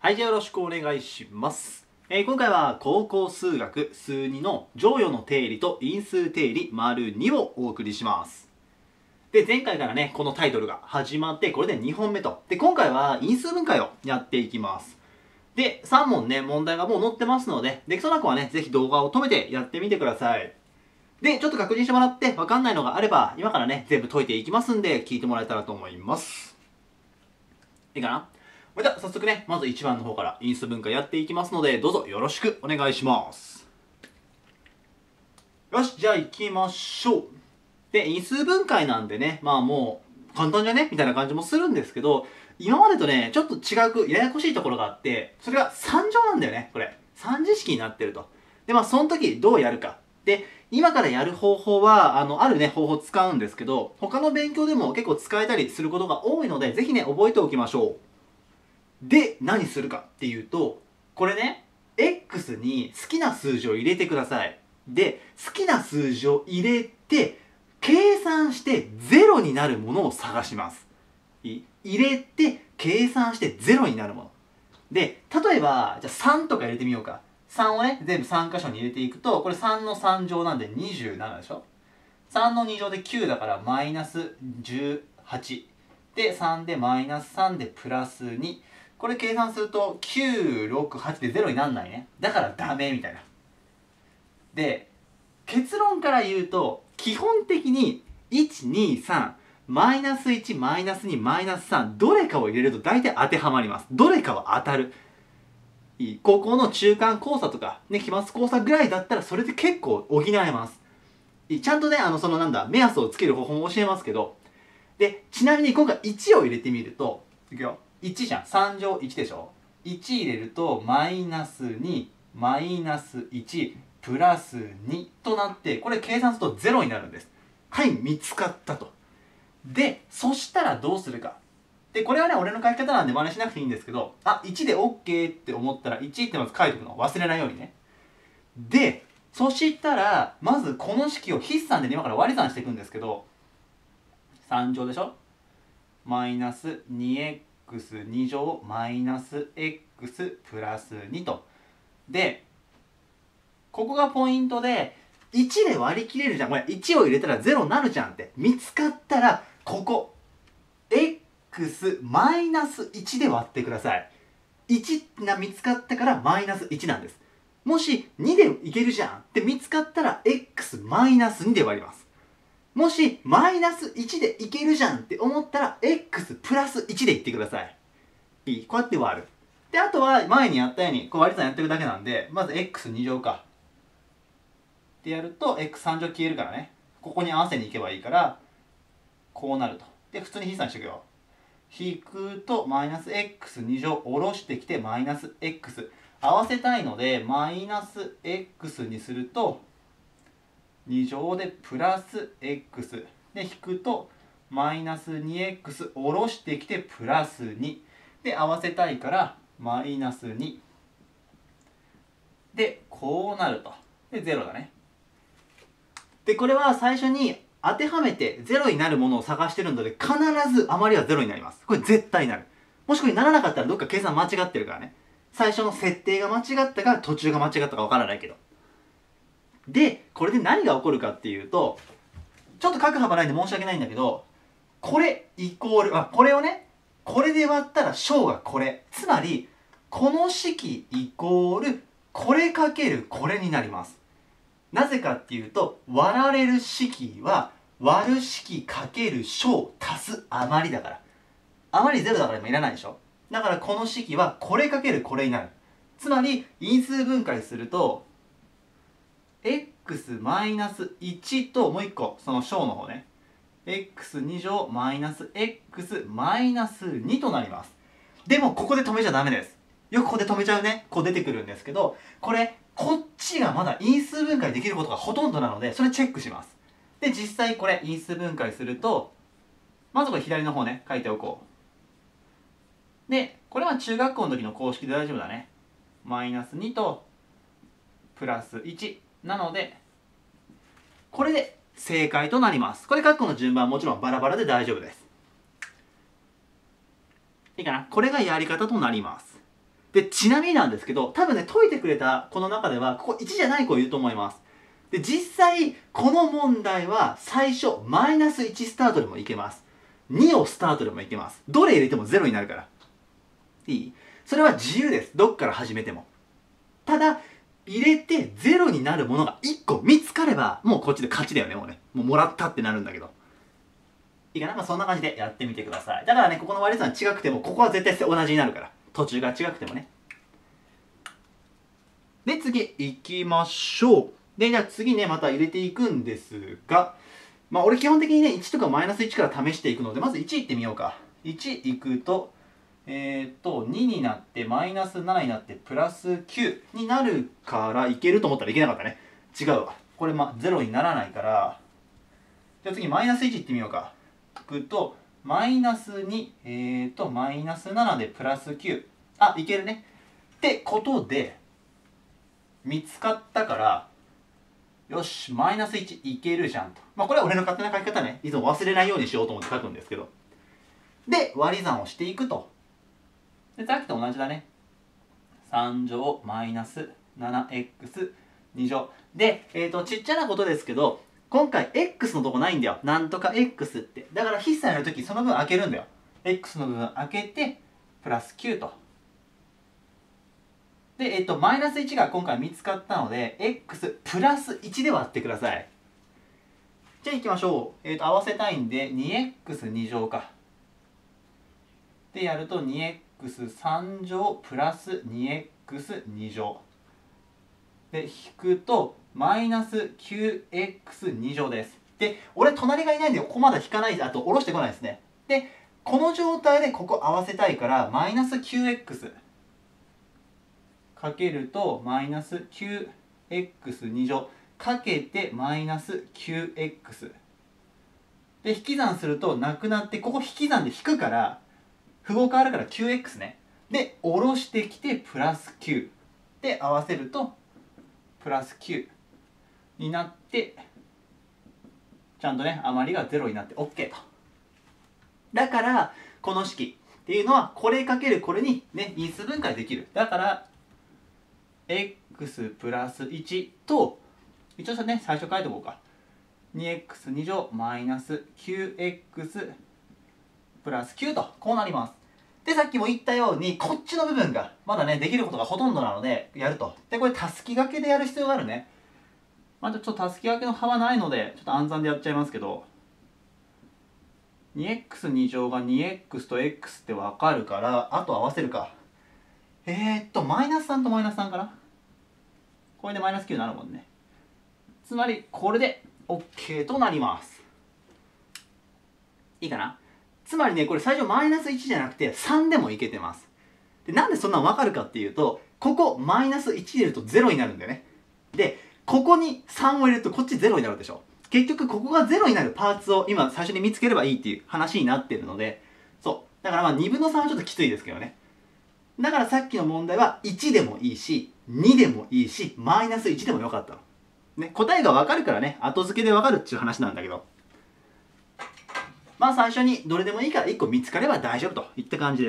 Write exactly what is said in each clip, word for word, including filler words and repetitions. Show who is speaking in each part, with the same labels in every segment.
Speaker 1: はい、じゃあよろしくお願いします。えー、今回は高校数学数にの乗与の定理と因数定理 ② をお送りします。で、前回からね、このタイトルが始まって、これでにほんめと。で、今回は因数分解をやっていきます。で、さん問ね、問題がもう載ってますので、できそうな子はね、ぜひ動画を止めてやってみてください。で、ちょっと確認してもらって、わかんないのがあれば、今からね、全部解いていきますんで、聞いてもらえたらと思います。いいかな？それでは早速ね、まずいちばんの方から因数分解やっていきますので、どうぞよろしくお願いします。よし、じゃあ行きましょう。で、因数分解なんでね、まあもう簡単じゃねみたいな感じもするんですけど、今までとね、ちょっと違くややこしいところがあって、それがさん乗なんだよね、これ。さん次式になってると。で、まあその時どうやるか。で、今からやる方法は、あの、あるね、方法を使うんですけど、他の勉強でも結構使えたりすることが多いので、ぜひね、覚えておきましょう。で、何するかっていうと、これね、X に好きな数字を入れてください。で、好きな数字を入れて、計算してゼロになるものを探します。入れて、計算してゼロになるもの。で、例えば、じゃあさんとか入れてみようか。さんをね、全部さん箇所に入れていくと、これさんのさん乗なんでにじゅうななでしょ。さんのに乗できゅうだからマイナスじゅうはち。で、さんでマイナスさんでプラスに。これ計算するときゅう、ろく、はちでゼロになんないね。だからダメみたいな。で、結論から言うと、基本的にいち、に、さん、マイナスいち、マイナスに、マイナスさん、どれかを入れると大体当てはまります。どれかは当たる。いい高校の中間考査とか、ね、期末考査ぐらいだったらそれで結構補えます。いいちゃんとね、あの、そのなんだ、目安をつける方法も教えますけど、で、ちなみに今回いちを入れてみると、いくよ。いちじゃん。さん乗いちでしょ。いち入れると、マイナスに、マイナスいち、プラスにとなって、これ計算するとゼロになるんです。はい、見つかったと。で、そしたらどうするか。で、これはね、俺の書き方なんで真似しなくていいんですけど、あ、いちで OK って思ったら、いちってまず書いておくの。忘れないようにね。で、そしたら、まずこの式を筆算で、ね、今から割り算していくんですけど、さん乗でしょ。マイナス にエックスに 乗マイナス x プラスにと。で、ここがポイントで、いちで割り切れるじゃん。これいちを入れたらゼロになるじゃんって。見つかったら、ここ、x マイナスいちで割ってください。いちが見つかったからマイナスいちなんです。もしにでいけるじゃんって見つかったら x マイナスにで割ります。もし、マイナスいちでいけるじゃんって思ったら、x プラスいちでいってください。いい？こうやって割る。で、あとは前にやったように、こう割り算やっていくだけなんで、まず エックスに 乗か。ってやると、エックスさん 乗消えるからね。ここに合わせにいけばいいから、こうなると。で、普通に筆算していくよ。引くと、マイナス エックスに 乗下ろしてきて、マイナス x。合わせたいので、マイナス x にすると、に乗でプラス x で引くとマイナス にエックス 下ろしてきてプラスにで合わせたいからマイナスにでこうなるとでゼロだね。でこれは最初に当てはめてゼロになるものを探してるので必ず余りはゼロになります。これ絶対になる。もしこれならなかったらどっか計算間違ってるからね。最初の設定が間違ったか途中が間違ったかわからないけど。で、これで何が起こるかっていうと、ちょっと書く幅ないんで申し訳ないんだけど、これイコール、あ、これをね、これで割ったら小がこれ。つまり、この式イコール、これかけるこれになります。なぜかっていうと、割られる式は、割る式かける小足す余りだから。余りゼロだから今いらないでしょ。だからこの式は、これかけるこれになる。つまり、因数分解すると、x マイナスいちともういっこその小の方ね エックスに 乗マイナス x マイナスにとなります。でもここで止めちゃダメです。よくここで止めちゃうねこう出てくるんですけど、これこっちがまだ因数分解できることがほとんどなのでそれチェックします。で実際これ因数分解するとまずこれ左の方ね書いておこう。でこれは中学校の時の公式で大丈夫だね。マイナスにとプラスいちなので、これで正解となります。これ、括弧の順番はもちろんバラバラで大丈夫です。いいかな？これがやり方となります。 で、ちなみになんですけど、多分ね、解いてくれた子の中では、ここいちじゃない子いると思います。で、実際、この問題は、最初、マイナスいちスタートでもいけます。にをスタートでもいけます。どれ入れてもゼロになるから。いい？それは自由です。どっから始めても。ただ、入れてゼロになるものがいっこ見つかれば、もうこっちで勝ちだよね、もうね。もうもらったってなるんだけど。いいかな？まあ、そんな感じでやってみてください。だからね、ここの割り算違くても、ここは絶対同じになるから。途中が違くてもね。で、次、行きましょう。で、じゃあ次ね、また入れていくんですが、まあ、俺基本的にね、いちとかマイナスいちから試していくので、まずいちいってみようか。いちいくと、えー、っと、にになって、マイナスななになって、プラスきゅうになるからいけると思ったらいけなかったね。違うわ。これ、ま、ゼロにならないから、じゃあ次、マイナスいちいってみようか。いくと、マイナスに、えー、っと、マイナスななでプラスきゅう。あ、いけるね。ってことで、見つかったから、よし、マイナスいちいけるじゃんと。まあ、これは俺の勝手な書き方ね。いつも忘れないようにしようと思って書くんですけど。で、割り算をしていくと。で、さっきと同じだね。さん乗マイナス ななエックスに 乗。で、えっと、ちっちゃなことですけど、今回 X のとこないんだよ。なんとか X って。だから筆算やるときその分開けるんだよ。X の部分開けて、プラスきゅうと。で、えっと、マイナスいちが今回見つかったので、X プラスいちで割ってください。じゃあ行きましょう。えっと、合わせたいんで、にエックスに 乗か。で、やると にエックスさん 乗プラス にエックスに 乗。で、引くと、マイナス きゅうエックスに 乗です。で、俺隣がいないんで、ここまだ引かない、あと下ろしてこないですね。で、この状態でここ合わせたいから、マイナス きゅうエックス かけると、マイナス きゅうエックスに 乗かけてマイナス きゅうエックス。で、引き算するとなくなって、ここ引き算で引くから、符号変わるから きゅうエックス ね。で、下ろしてきてプラスきゅう。で、合わせると、プラスきゅうになって、ちゃんとね、余りがゼロになって OK と。だから、この式っていうのは、これかけるこれにね、因数分解できる。だから、x プラスいちと、一応ね、最初書いておこうか。にエックスに 乗マイナス きゅうエックス プラスきゅうと、こうなります。で、さっきも言ったように、こっちの部分が、まだね、できることがほとんどなので、やると。で、これ、たすきがけでやる必要があるね。まあ、ちょっとたすきがけの幅ないので、ちょっと暗算でやっちゃいますけど、にエックスに 乗が にエックス と x ってわかるから、あと合わせるか。えーっと、マイナスさんとマイナスさんかな。これでマイナスきゅうになるもんね。つまり、これで OK となります。いいかな？つまりね、これ最初マイナスいちじゃなくてさんでもいけてます。で、なんでそんなの分かるかっていうと、ここマイナスいち入れるとゼロになるんだよね。で、ここにさんを入れるとこっちゼロになるでしょ。結局ここがゼロになるパーツを今最初に見つければいいっていう話になってるので、そう。だからまあにぶんのさんはちょっときついですけどね。だからさっきの問題はいちでもいいし、にでもいいし、マイナスいちでもよかったの。ね、答えが分かるからね、後付けで分かるっていう話なんだけど。まあ最初にどれでもいいからいっこ見つかれば大丈夫といった感じです。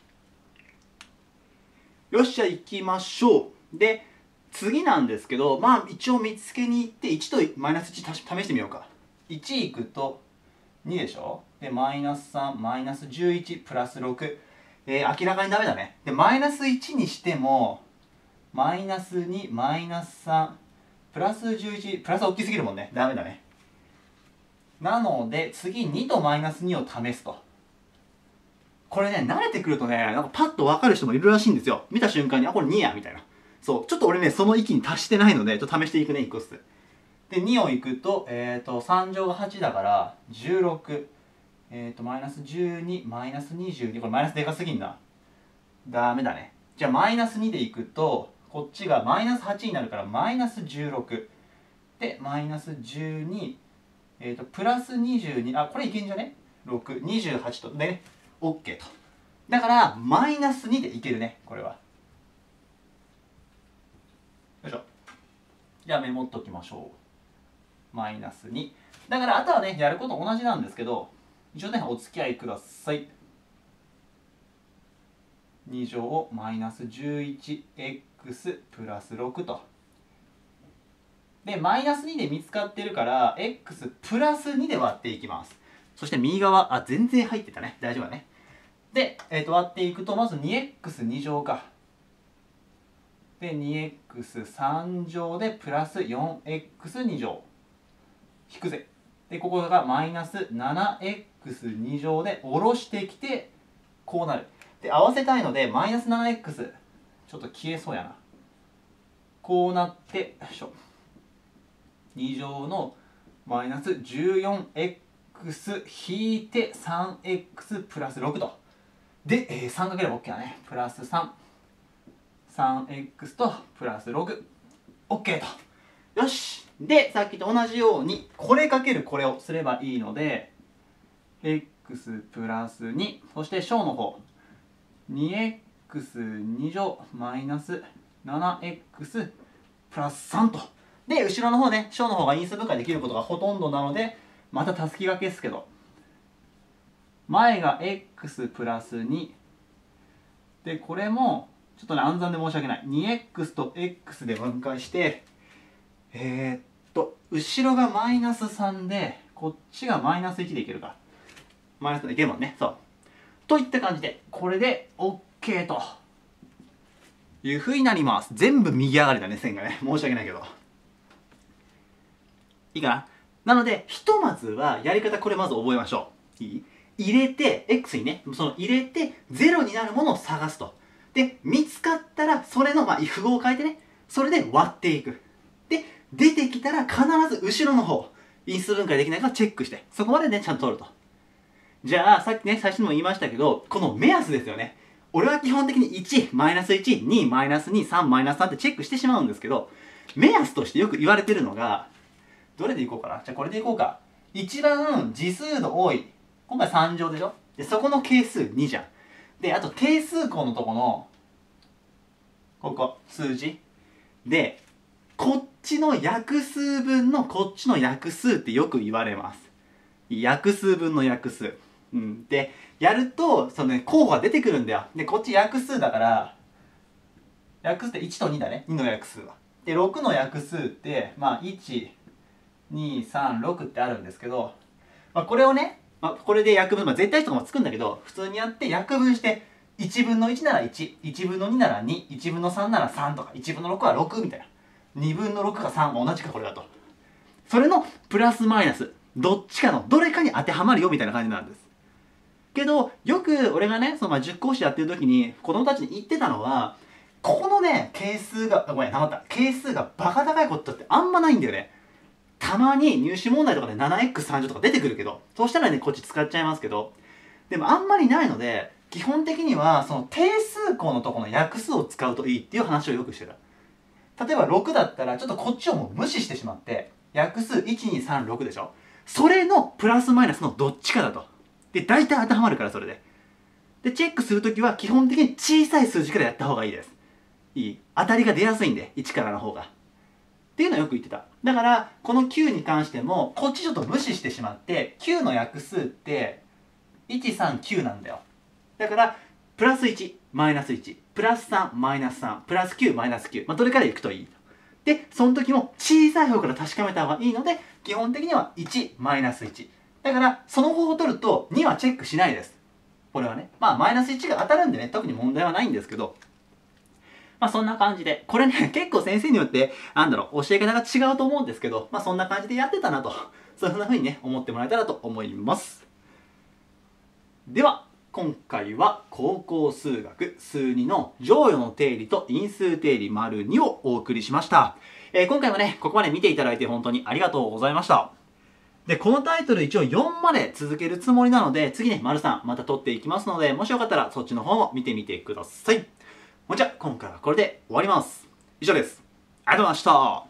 Speaker 1: よし、じゃあ行きましょう。で、次なんですけど、まあ一応見つけに行っていちとマイナスいち試してみようか。いちいくとにでしょ。で、マイナスさん、マイナスじゅういち、プラスろく。えー、明らかにダメだね。で、マイナスいちにしても、マイナスに、マイナスさん、プラスじゅういち、プラス大きすぎるもんね。ダメだね。なので、次にとマイナスにを試すと。これね、慣れてくるとね、なんかパッと分かる人もいるらしいんですよ。見た瞬間に、あ、これにや、みたいな。そう。ちょっと俺ね、その域に達してないので、ちょっと試していくね、いっこずつ。で、にをいくと、えっと、さん乗がはちだから、じゅうろく。えっと、マイナスじゅうに、マイナスにじゅうに。これマイナスでかすぎんな。ダメだね。じゃあ、マイナスにでいくと、こっちがマイナスはちになるから、マイナスじゅうろく。で、マイナスじゅうに、えっと、プラスにじゅうに。あ、これいけんじゃね ?ろく、にじゅうはちと。でね、OK と。だから、マイナスにでいけるね、これは。よいしょ。じゃあメモっときましょう。マイナスに。だから、あとはね、やること同じなんですけど、一応ね、お付き合いください。 に乗マイナス じゅういちエックス プラスろくと。で、マイナスにで見つかってるから、x プラスにで割っていきます。そして右側、あ、全然入ってたね。大丈夫だね。で、えー、と割っていくと、まず にエックスに 乗か。で、にエックスさん 乗でプラス よんエックスに 乗。引くぜ。で、ここがマイナス ななエックスに 乗で下ろしてきて、こうなる。で、合わせたいので、マイナス ななエックス、ちょっと消えそうやな。こうなって、よいしょ。に乗のマイナス じゅうよんエックス 引いて さんエックス プラスろくと。で、えー、さんかければ OK だね。プラスさん。さんエックス とプラスろく。OK と。よし。で、さっきと同じように、これかけるこれをすればいいので、x プラスに、そして小の方、にエックスに 乗マイナス ななエックス プラスさんと。で、後ろの方ね、小の方が因数分解できることがほとんどなので、またたすきがけですけど、前が x プラスに、で、これも、ちょっとね、暗算で申し訳ない。にエックス と x で分解して、えー、っと、後ろがマイナスさんで、こっちがマイナスいちでいけるか。マイナスでいけるもんね。そう。といった感じで、これで OK というふうになります。全部右上がりだね、線がね。申し訳ないけど。いいかな。なので、ひとまずはやり方これまず覚えましょう。いい？入れて、x にね、その入れてゼロになるものを探すと。で、見つかったら、それの、まあ、符号を変えてね、それで割っていく。で、出てきたら必ず後ろの方、因数分解できないかチェックして、そこまでね、ちゃんと取ると。じゃあ、さっきね、最初にも言いましたけど、この目安ですよね。俺は基本的にいち、マイナスいち、に、マイナスに、さん、マイナスさんってチェックしてしまうんですけど、目安としてよく言われてるのが、どれでいこうかな。じゃあこれでいこうか。一番次数の多い。今回さん乗でしょ。で、そこの係数にじゃん。で、あと定数項のとこの、ここ、数字。で、こっちの約数分のこっちの約数ってよく言われます。約数分の約数。うん。で、やると、そのね、候補が出てくるんだよ。で、こっち約数だから、約数っていちとにだね。にの約数は。で、ろくの約数って、まあ、いち、に、さん、ろくってあるんですけど、まあ、これをね、まあ、これで約分、まあ、絶対値とかもつくんだけど、普通にやって約分して、いちぶんのいちならいち、いちぶんのにならに、いちぶんのさんならさんとか、いちぶんのろくはろくみたいな。にぶんのろくかさんも同じかこれだと。それのプラスマイナス、どっちかのどれかに当てはまるよみたいな感じなんです。けど、よく俺がね、そのまあ塾講師やってる時に子供たちに言ってたのは、ここのね、係数が、ごめん、たまった。係数がバカ高いことってあんまないんだよね。たまに入試問題とかで ななエックスさん 乗とか出てくるけど、そうしたらね、こっち使っちゃいますけど、でもあんまりないので、基本的にはその定数項のところの約数を使うといいっていう話をよくしてた。例えばろくだったら、ちょっとこっちをもう無視してしまって、約数いちにさんろくでしょ。それのプラスマイナスのどっちかだと。で、大体当てはまるからそれで。で、チェックするときは基本的に小さい数字からやった方がいいです。いい？当たりが出やすいんで、いちからの方が。っていうのをよく言ってた。だから、このきゅうに関しても、こっちちょっと無視してしまって、きゅうの約数って、いち、さん、きゅうなんだよ。だから、プラスいち、マイナスいち、プラスさん、マイナスさん、プラスきゅう、マイナスきゅう。まあ、どれからいくといい。で、その時も小さい方から確かめた方がいいので、基本的にはいち、マイナスいち。だから、その方法を取ると、にはチェックしないです。これはね。まあ、マイナスいちが当たるんでね、特に問題はないんですけど、まあそんな感じで、これね、結構先生によって、なんだろう、教え方が違うと思うんですけど、まあそんな感じでやってたなと、そういうふうな風にね、思ってもらえたらと思います。では、今回は高校数学数にの乗与の定理と因数定理 ② をお送りしました。えー、今回もね、ここまで見ていただいて本当にありがとうございました。で、このタイトル一応よんまで続けるつもりなので、次ね、③また取っていきますので、もしよかったらそっちの方も見てみてください。じゃあ、今回はこれで終わります。以上です。ありがとうございました。